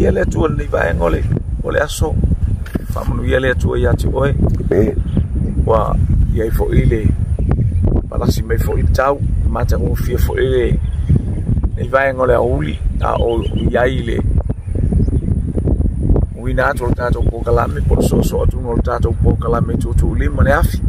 ia le tua nei vai ngole ole aso fa manu ia le tua ia ti oe wa ia fo ile palasi mai fo itau mata o fie fo ile nei vai ngole uli a o ia ile wina to tato ko kalame por so tu no tato ko kalame tu lima le afi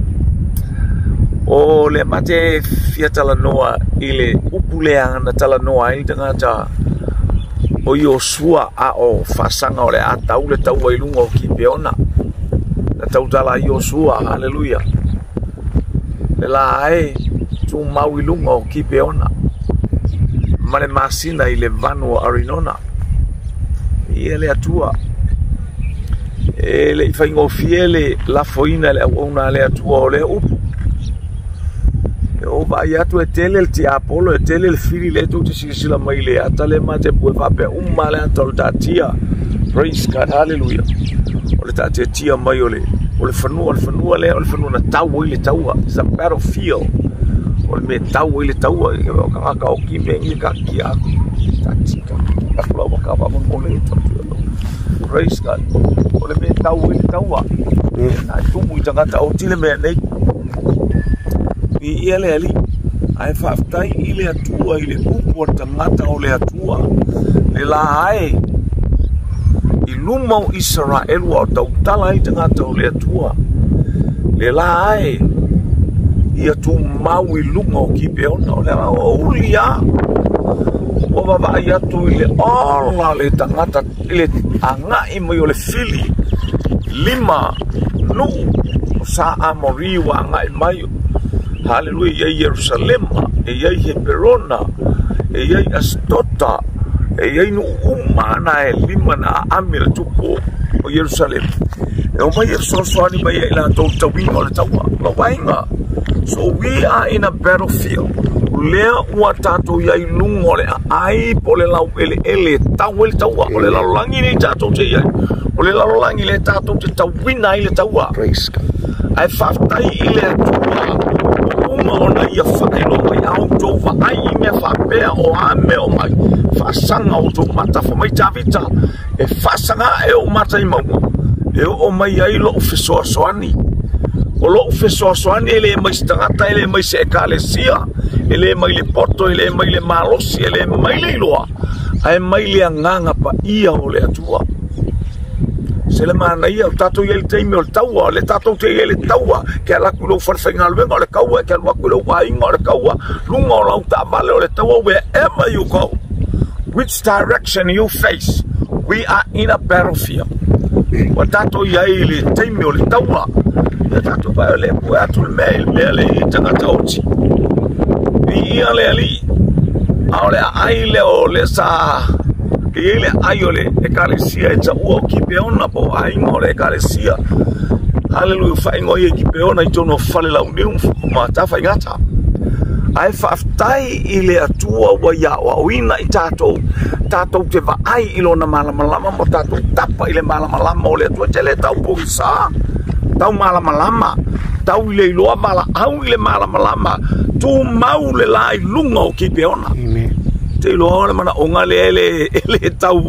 o le mate fia tala noa ile upulea na tala noa i tangata o Yosua a o fasanga o le atau le tau ai lunga o ki peona na tau tala Yosua haleluya le la ai tu mau i lunga o ki peona mane masina i le vanu o Arinona i ele atua le faingo fiele la foina le ona le atua o le upu o vai atu e tele il ti Apollo e tele il fili le tu ti si la mai le atale ma te pue va pe un male antol tatia praise God hallelujah o le tatia tia mai o le fanua na tau ile taua it's a battlefield o le me tau ile taua o ka o ki me ni ka ki a tatika ka flo ka va mon le praise God o le me tau ile taua na tu mu tanga tau ti le me nei i ele ali ai faftai ile atua ile upo tangata o le atua le la ai i luma o Israel wa tautala i tangata o le atua le la ai i atu mau i lunga o ki peona o le o ulia o baba i atu ile ola le tangata ile anga i mai o le fili lima nu sa amori wa anga i mai haleluya ia Jerusalem e ia Heberona e ia Astota e ia no umana e lima na amira tupo o Jerusalem e o mai so mai ila to tawinga o tawa lawainga so we are in a battlefield lea ua tatou iai lunga o le ai po le lau ele tau ele taua o le lalolangi le tatou te iai o le lalolangi le tatou te tauina i le taua ai whaftai i le atua uma ona ia whakailo mai au tō whaai i mea whapea o ame o mai whasanga o tō mata whamai tawita e whasanga e o mata i maunga e o mai ai lo whesoa soani o lo whesoa soani ele mai stangata ele mai se ekalesia ele mai le poto ele mai le malosi ele mai le iloa ai mai le nganga pa ia o le atua se le mana ia o tatou ia le teime o le taua le tatou te ia le taua ke ala kulo farfenga luenga o le kaua ke ala kulo wainga o le kaua lunga o lau ta'avale o le taua wherever you go which direction you face we are in a battlefield wa tatou ia i le teime o le taua le tatou vai o le pue atu le mea le tangata oti ia le ali a o le ai le o le sa ele aiole ekalesia e ta o ki peona po ai ngore ekalesia hallelujah fa ngoye ki peona i tono fale la unium ma ta fa ngata ai fa aftai ile atua wa ya wa wina i tato te va ai ilo na malama mo tato tapa ile malama o le tua tele tau pogisa tau malama tau ile lo mala au ile malama tu maule lai lunga o ki peona amen te lo ona mana onga ele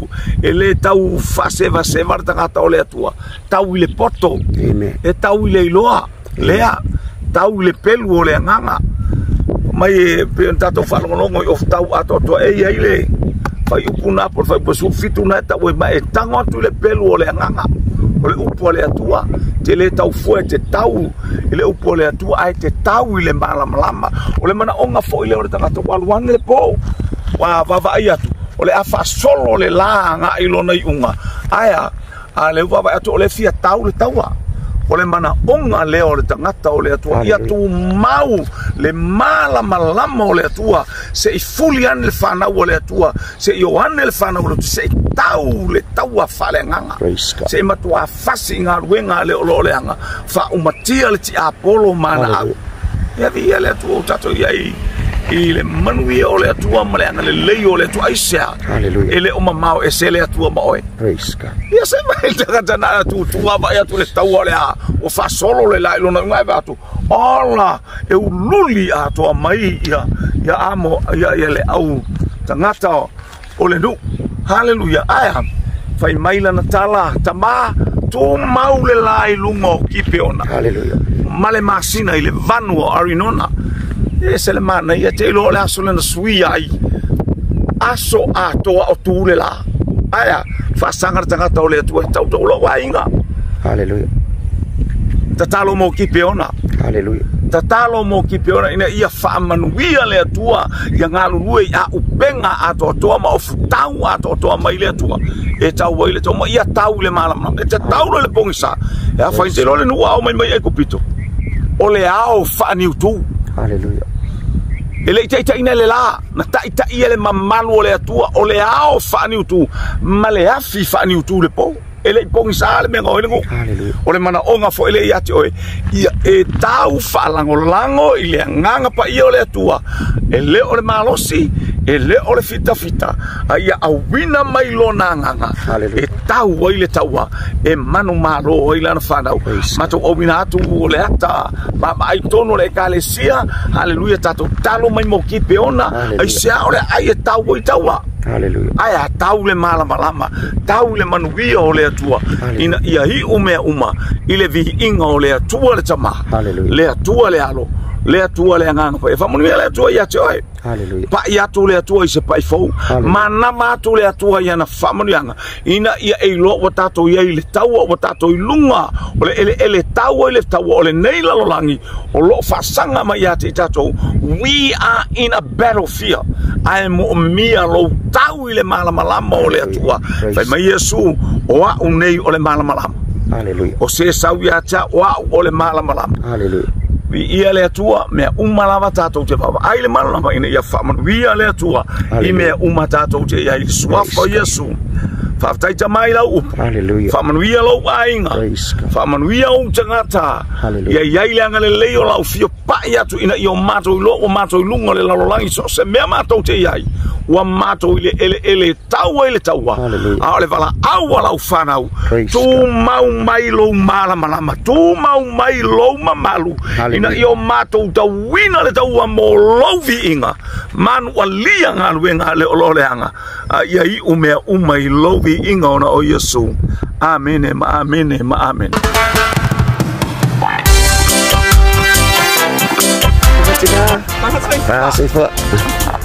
tau fase tangata o le atua tau ile poto e tau ile iloa lea tau ile pelu o le nganga mai pe tato falongongo of tau ato to e ile fai upuna por fai posu fituna ta we mai tango tu le pelu o le nganga o le upo le atua te le tau fue te tau ile upo le atua ai te tau ile malama o le mana onga fo ile o tangata waluan le po wa va ia tu o le afa solo le langa i lona i unga aya a le va atu o le fia tau le taua o le mana onga le o le tangata o le atua ia tu mau le malama o le atua se i fulian le fana o le atua se i oane le fana o le se tau le taua fale nganga se i matua fasi ngā ruenga le o le anga fa umatia le ti Apollo mana au ia via le atua o tato iai ile manui o le atua maleanga le lei o le atua isea ele o mamao e se le atua maoe praise God ia se mai tangata na atu tua vai atu le taua le a o fa solo le lai lona ngai atu ola e ululi atua mai ia amo ia le au tangata o le nu hallelujah aya fai maila na tala tama tu maule lai lungo kipeona. Hallelujah. Male masina ile vanu arinona. Se le mana ia te lo le aso le na sui ai. Aso atoa o tule la. Aya, fa sanga tangata o le tua tau tau lo wainga. Hallelujah. Tatalo mo kipeona. Hallelujah. Tatalo mo kipeona ina ia fa manuia le tua ia ngalu lue a upenga ato toa ma ofutau ato toa mai le tua. E tau wai le tau ma ia tau le malama. E te tau le pongisa. E a fa te lo le nu au mai e kupito. O le ao fa ni utu. Hallelujah. Ele ita ina le la na ta ita ia le mamalu o le atua o le ao fa ni utu ma le afi fa ni utu le po ele pongisa le mengo ele go o le mana onga fo ele ia te oe ia e tau fa lango ile nganga pa ia o le atua ele o le malosi ele o le fita ia awina mai lona nganga e tau o ile taua e manu malo o ile na fana mato o bina atu o le ata ma ai tono le kalesia haleluya tato talo mai mo kipeona ai sia o le ai e tau o taua. Hallelujah. Aya tau le malama tau le manuia o le atua ina ia hi umea uma ile vi inga o le atua le tama le atua le alo le atua le nganga pa e fa moni le atua ia te oi Hallelujah. Pa ia tu le atua i se pai fou mana ma tu le atua ia na fa moni anga ina ia e lo o tato ia le tau o tato i lunga o le ele tau o le nei la lolangi o lo fa sanga ma ia te tato we are in a battlefield ai mo mia lo tau i le malama o le atua fai mai Yesu o a unei o le malama. Hallelujah. O se sau ia cha o le malama. Hallelujah. Ia le atua mea umalava tatou te papa ai le malama ina ia whamanu ia le atua i mea umatatou te ia i suafa Yesu whaftaita mai lau whamanu ia lau ainga whamanu ia o tangata ia iai leanga le leo lau fio pai atu ina i o matou ilo o matou lunga le lalolangi so se mea matou te iai ua matou ele taua ele taua a le vala aua lau whanau tu mau mai lou malamalama tu mau mai lou mamalu ina i o matou tau wina le taua mo lou vi inga manu a lia ngā luenga le ololeanga ia i umea umai lou vi inga ona o Yesu. Amen ma amen ma amen. Terima kasih Pak.